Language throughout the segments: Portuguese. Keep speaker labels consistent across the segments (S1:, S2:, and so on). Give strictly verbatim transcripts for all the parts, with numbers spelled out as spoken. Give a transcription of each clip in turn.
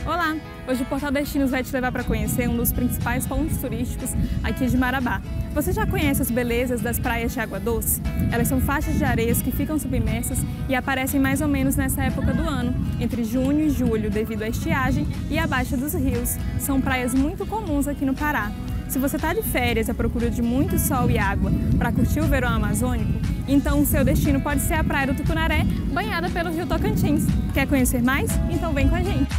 S1: Olá! Hoje o Portal Destinos vai te levar para conhecer um dos principais pontos turísticos aqui de Marabá. Você já conhece as belezas das praias de água doce? Elas são faixas de areias que ficam submersas e aparecem mais ou menos nessa época do ano, entre junho e julho, devido à estiagem e à baixa dos rios. São praias muito comuns aqui no Pará. Se você está de férias à procura de muito sol e água para curtir o verão amazônico, então o seu destino pode ser a Praia do Tucunaré, banhada pelo Rio Tocantins. Quer conhecer mais? Então vem com a gente!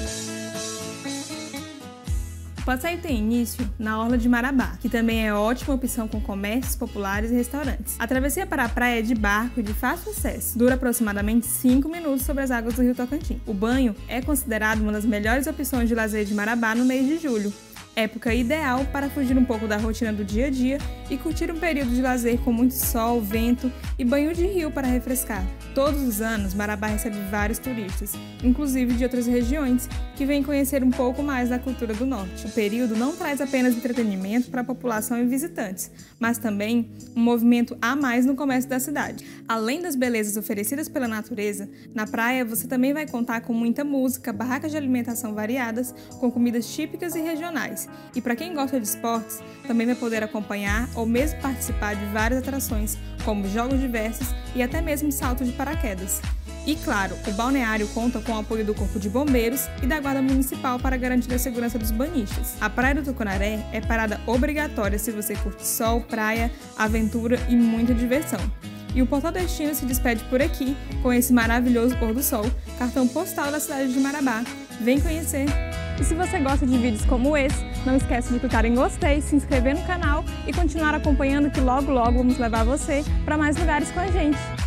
S1: O passeio tem início na Orla de Marabá, que também é ótima opção com comércios populares e restaurantes. A travessia para a praia é de barco e de fácil acesso. Dura aproximadamente cinco minutos sobre as águas do Rio Tocantins. O banho é considerado uma das melhores opções de lazer de Marabá no mês de julho, época ideal para fugir um pouco da rotina do dia a dia e curtir um período de lazer com muito sol, vento e banho de rio para refrescar. Todos os anos, Marabá recebe vários turistas, inclusive de outras regiões, que vêm conhecer um pouco mais da cultura do norte. O período não traz apenas entretenimento para a população e visitantes, mas também um movimento a mais no comércio da cidade. Além das belezas oferecidas pela natureza, na praia você também vai contar com muita música, barracas de alimentação variadas, com comidas típicas e regionais. E para quem gosta de esportes, também vai poder acompanhar ou mesmo participar de várias atrações, como jogos diversos e até mesmo salto de paraquedas. E claro, o balneário conta com o apoio do Corpo de Bombeiros e da Guarda Municipal para garantir a segurança dos banhistas. A Praia do Tucunaré é parada obrigatória se você curte sol, praia, aventura e muita diversão. E o Portal Destino se despede por aqui com esse maravilhoso pôr do sol, cartão postal da cidade de Marabá. Vem conhecer! E se você gosta de vídeos como esse, não esquece de clicar em gostei, se inscrever no canal e continuar acompanhando que logo logo vamos levar você para mais lugares com a gente.